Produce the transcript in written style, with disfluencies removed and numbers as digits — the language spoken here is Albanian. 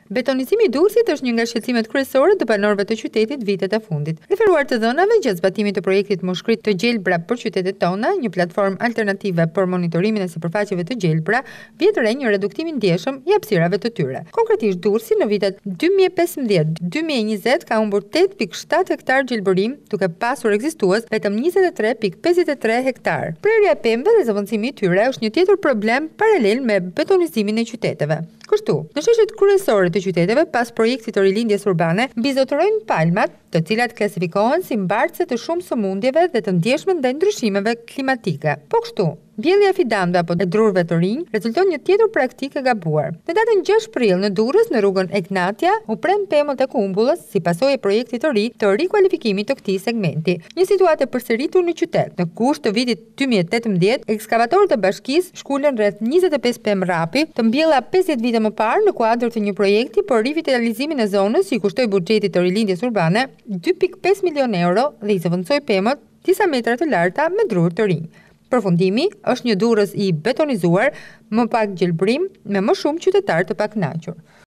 Betonizimi i Durrësit është një nga shqetësimet kryesore të banorëve të qytetit vitet e fundit. Referuar të dhënave gjatë zbatimit të projektit Mushkrit të Gjelbra për qytetet tona, një platformë alternative për monitorimin e sipërfaqeve të gjelbra, vjet re një reduktim i ndjeshëm i hapësirave të tyre. Konkretisht Durrësi në vitet 2015-2020 ka humbur 8,7 hektar gjelbërim, duke pasur ekzistues vetëm 23,53 hektar. Prerja e pemëve dhe zëvendësimi i tyre është një tjetër problem paralel me betonizimin e qyteteve. Kështu, në sheshet kryesore të qyteteve pas projektit të rilindjes urbane, mbizotërojnë palmat, të cilat klasifikohen si mbartëse të shumë sëmundjeve dhe të ndjeshme ndaj ndryshimeve klimatike. Po kështu, mbjellja e fidanëve apo e drurve të rinj rezulton një tjetër praktikë e gabuar. Në datën 6 prill në Durrës, në rrugën Egnatia, u prem pemët e kumbullës si pasojë e projektit të ri të rikualifikimit të këtij segmenti. Një situatë e përsëritur në qytet. Në gusht të vitit 2018, ekskavatorët e bashkisë shkulën rreth 25 pemë rapi, të mbjella 50 vite më parë në kuadër të një projekti për rivitalizimin e zonës, i kushtoi buxhetit të rilindjes urbane 2,5 milion euro dhe i zëvendësoi pemët disa metra të larta me drurë të rinj. Përfundimi është një Durrës i betonizuar, më pak gjelbrim, me më shumë qytetar të pakënaqur.